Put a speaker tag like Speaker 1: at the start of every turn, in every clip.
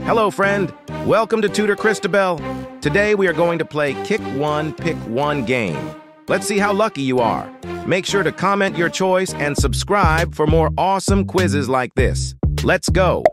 Speaker 1: Hello, friend. Welcome to Tutor Christabel. Today we are going to play Kick One, Pick One game. Let's see how lucky you are. Make sure to comment your choice and subscribe for more awesome quizzes like this. Let's go.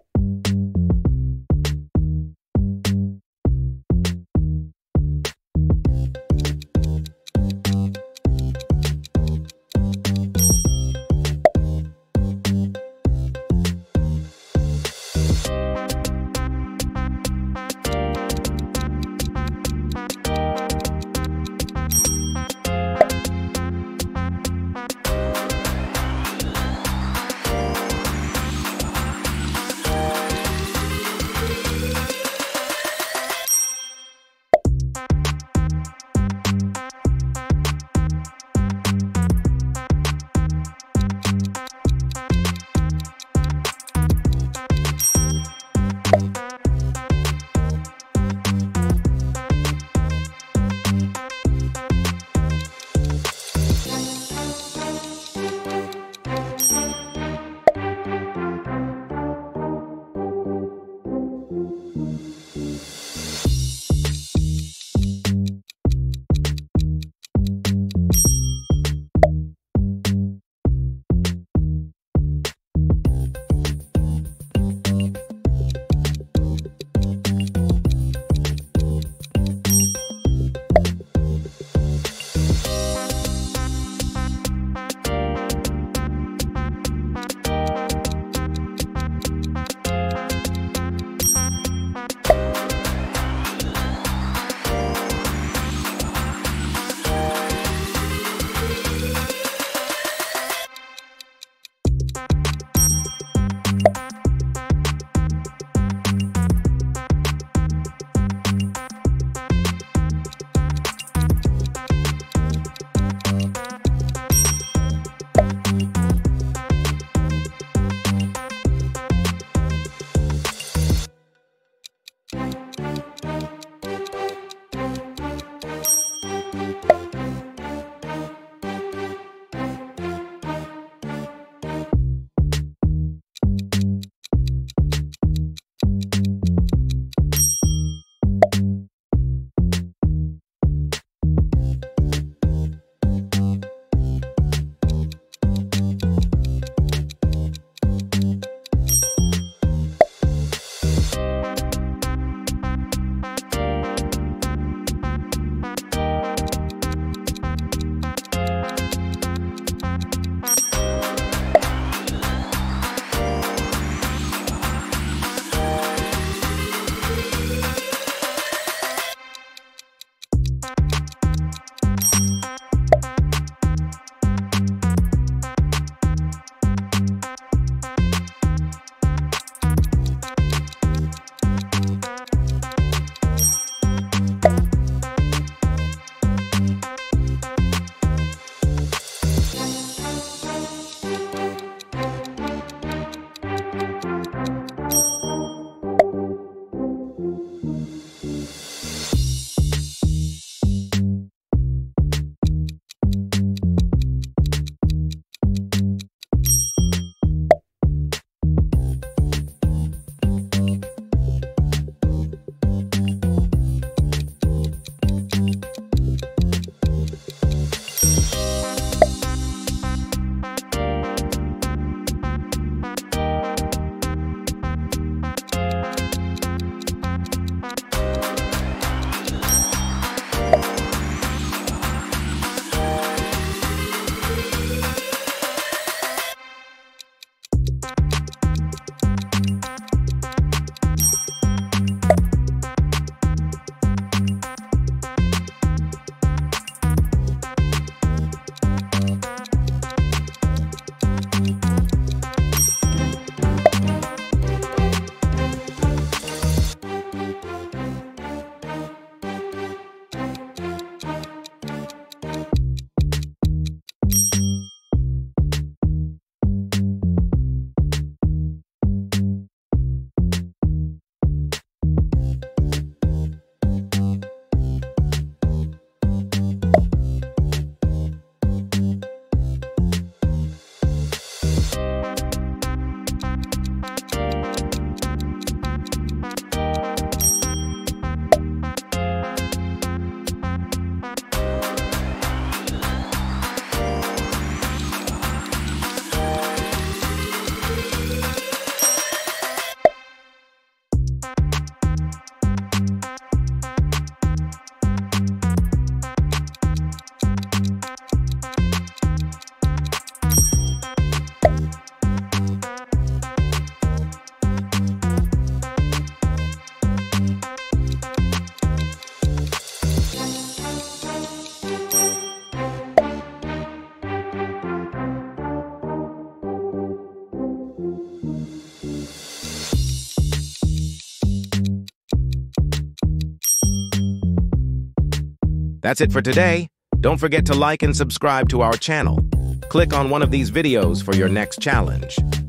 Speaker 1: That's it for today. Don't forget to like and subscribe to our channel. Click on one of these videos for your next challenge.